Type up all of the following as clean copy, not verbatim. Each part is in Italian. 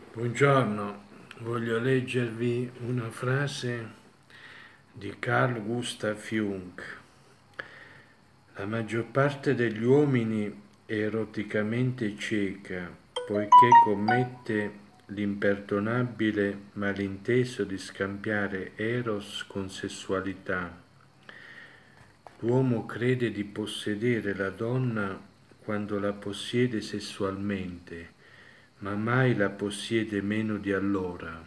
Buongiorno, voglio leggervi una frase di Carl Gustav Jung. La maggior parte degli uomini è eroticamente cieca, poiché commette l'imperdonabile malinteso di scambiare eros con sessualità. L'uomo crede di possedere la donna quando la possiede sessualmente, ma mai la possiede meno di allora.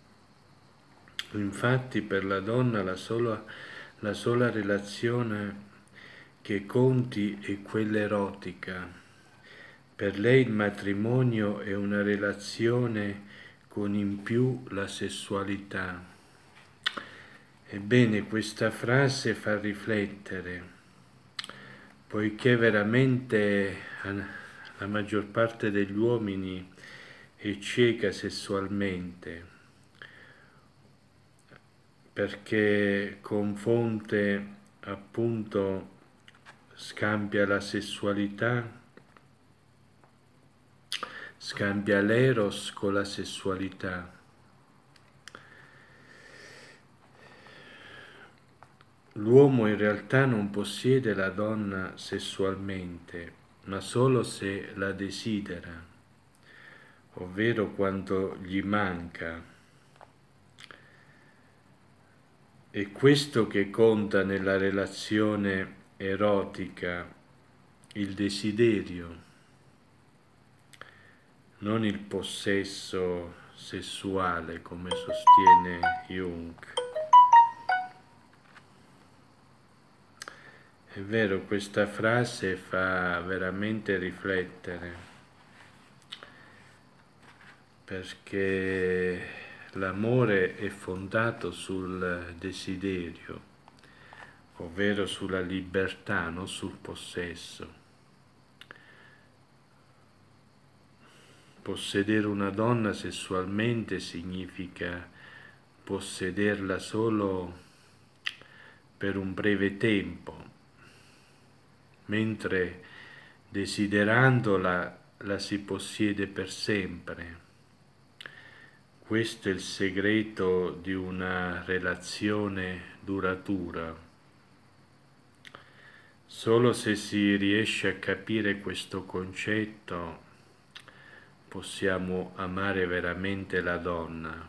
Infatti per la donna la sola relazione che conti è quella erotica. Per lei il matrimonio è una relazione con in più la sessualità. Ebbene, questa frase fa riflettere, poiché veramente la maggior parte degli uomini è cieca sessualmente, perché confonde appunto, scambia la sessualità, scambia l'eros con la sessualità. L'uomo in realtà non possiede la donna sessualmente, ma solo se la desidera, ovvero quando gli manca. È questo che conta nella relazione erotica, il desiderio, non il possesso sessuale, come sostiene Jung. È vero, questa frase fa veramente riflettere, perché l'amore è fondato sul desiderio, ovvero sulla libertà, non sul possesso. Possedere una donna sessualmente significa possederla solo per un breve tempo, mentre desiderandola la si possiede per sempre. Questo è il segreto di una relazione duratura. Solo se si riesce a capire questo concetto possiamo amare veramente la donna.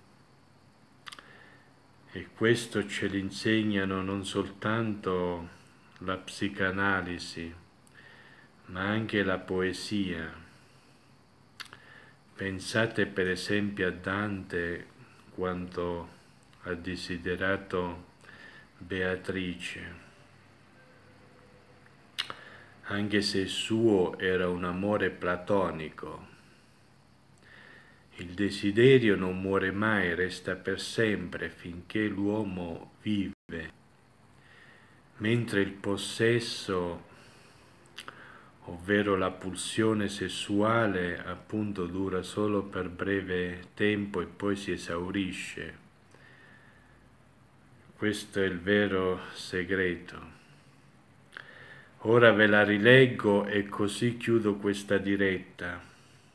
E questo ce l'insegnano non soltanto la psicanalisi, ma anche la poesia. Pensate per esempio a Dante quando ha desiderato Beatrice, anche se il suo era un amore platonico. Il desiderio non muore mai, resta per sempre finché l'uomo vive, mentre il possesso, ovvero la pulsione sessuale, appunto dura solo per breve tempo e poi si esaurisce. Questo è il vero segreto. Ora ve la rileggo e così chiudo questa diretta.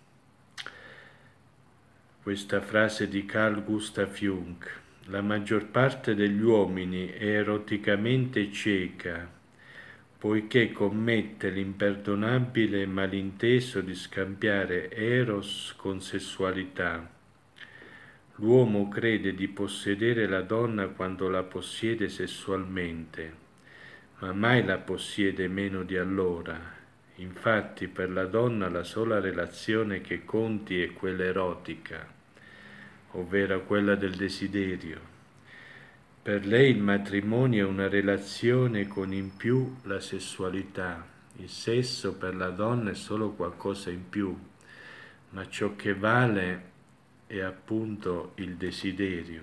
Questa frase di Carl Gustav Jung: la maggior parte degli uomini è eroticamente cieca, poiché commette l'imperdonabile malinteso di scambiare eros con sessualità. L'uomo crede di possedere la donna quando la possiede sessualmente, ma mai la possiede meno di allora. Infatti per la donna la sola relazione che conti è quella erotica, ovvero quella del desiderio. Per lei il matrimonio è una relazione con in più la sessualità. Il sesso per la donna è solo qualcosa in più, ma ciò che vale è appunto il desiderio,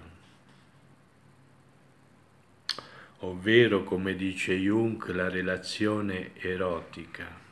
ovvero, come dice Jung, la relazione erotica.